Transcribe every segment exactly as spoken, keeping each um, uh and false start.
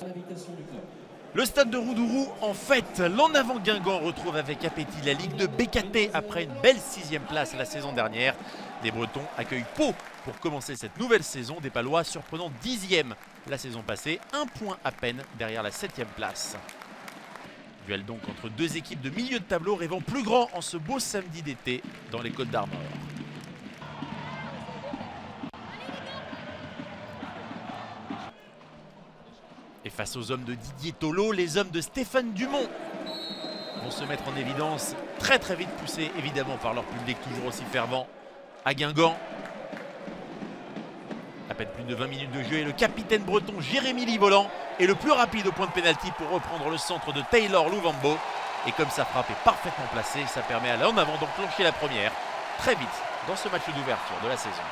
Le stade de Roudourou en fête. L'en avant Guingamp retrouve avec appétit la Ligue de B K T après une belle sixième place la saison dernière. Les Bretons accueillent Pau pour commencer cette nouvelle saison. Des Palois surprenant dixième la saison passée, un point à peine derrière la septième place. Duel donc entre deux équipes de milieu de tableau rêvant plus grand en ce beau samedi d'été dans les Côtes d'Armor. Et face aux hommes de Didier Tolo, les hommes de Stéphane Dumont vont se mettre en évidence, très très vite poussés évidemment par leur public toujours aussi fervent à Guingamp. À peine plus de vingt minutes de jeu et le capitaine breton Jérémy Livolan est le plus rapide au point de pénalty pour reprendre le centre de Taylor Louvambo. Et comme sa frappe est parfaitement placée, ça permet à l'en avant d'enclencher la première très vite dans ce match d'ouverture de la saison.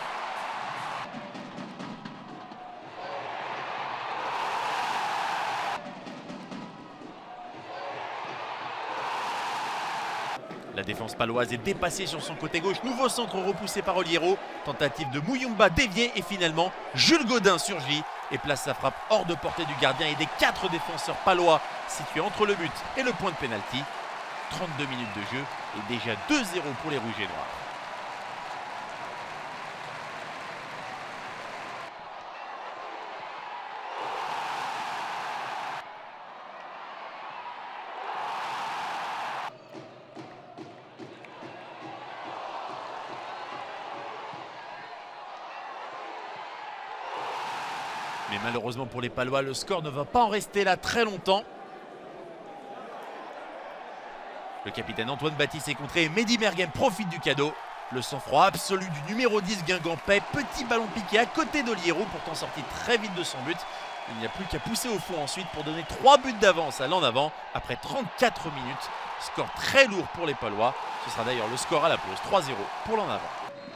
La défense paloise est dépassée sur son côté gauche. Nouveau centre repoussé par Oliero. Tentative de Mouyumba déviée et finalement Jules Godin surgit et place sa frappe hors de portée du gardien et des quatre défenseurs palois situés entre le but et le point de pénalty. trente-deux minutes de jeu et déjà deux zéro pour les Rouges et Noirs. Mais malheureusement pour les Palois, le score ne va pas en rester là très longtemps. Le capitaine Antoine Baptiste est contré et Mehdi Merguem profite du cadeau. Le sang-froid absolu du numéro dix Guingampais. Petit ballon piqué à côté d'Oliero, pourtant sorti très vite de son but. Il n'y a plus qu'à pousser au fond ensuite pour donner trois buts d'avance à l'en avant après trente-quatre minutes. Score très lourd pour les Palois. Ce sera d'ailleurs le score à la pause, trois zéro pour l'en avant.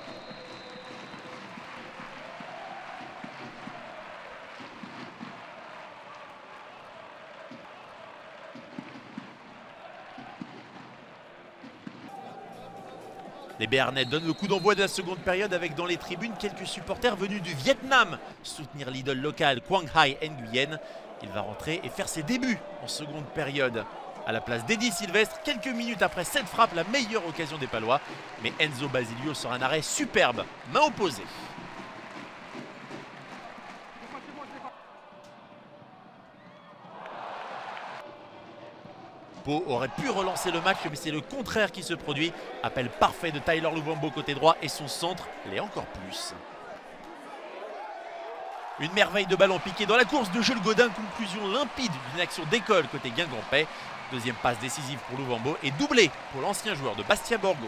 Les Béarnais donnent le coup d'envoi de la seconde période avec dans les tribunes quelques supporters venus du Vietnam soutenir l'idole locale Quang Hai Nguyen. Il va rentrer et faire ses débuts en seconde période à la place d'Eddie Sylvestre. Quelques minutes après cette frappe, la meilleure occasion des Palois. Mais Enzo Basilio sort un arrêt superbe, main opposée. Pau aurait pu relancer le match, mais c'est le contraire qui se produit. Appel parfait de Taylor Louvambo côté droit et son centre l'est encore plus. Une merveille de ballon piqué dans la course de Jules Godin. Conclusion limpide d'une action d'école côté Guingampais. Deuxième passe décisive pour Louvambo et doublé pour l'ancien joueur de Bastia Borgo.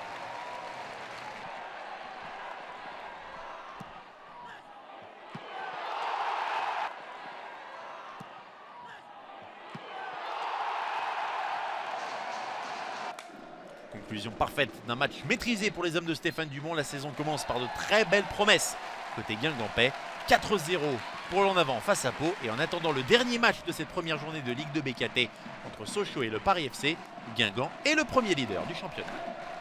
Conclusion parfaite d'un match maîtrisé pour les hommes de Stéphane Dumont. La saison commence par de très belles promesses côté Guingampais. quatre zéro pour l'en avant face à Pau. Et en attendant le dernier match de cette première journée de Ligue de B K T entre Sochaux et le Paris F C, Guingamp est le premier leader du championnat.